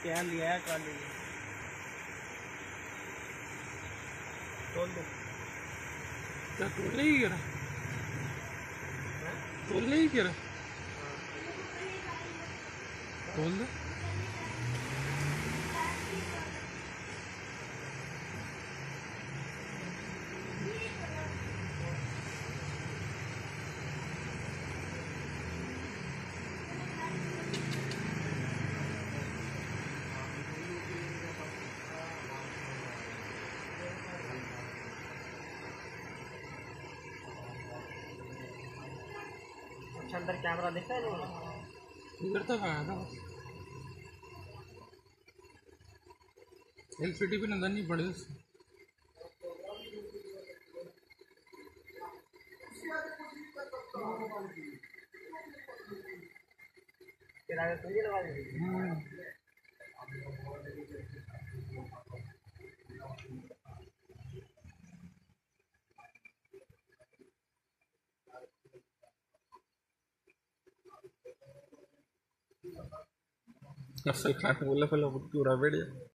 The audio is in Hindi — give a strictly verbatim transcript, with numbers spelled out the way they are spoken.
क्या लिया है काली तोल दो क्या तोड़ने ही गिरा तोड़ने ही गिरा तोल दो अच्छा अंदर कैमरा दिखता है इधर तक आया था एल सी डी भी नजर नहीं पड़ी उससे फिर आगे कुंजी लगा दी असल खाने बोला पहले पूरा बैठ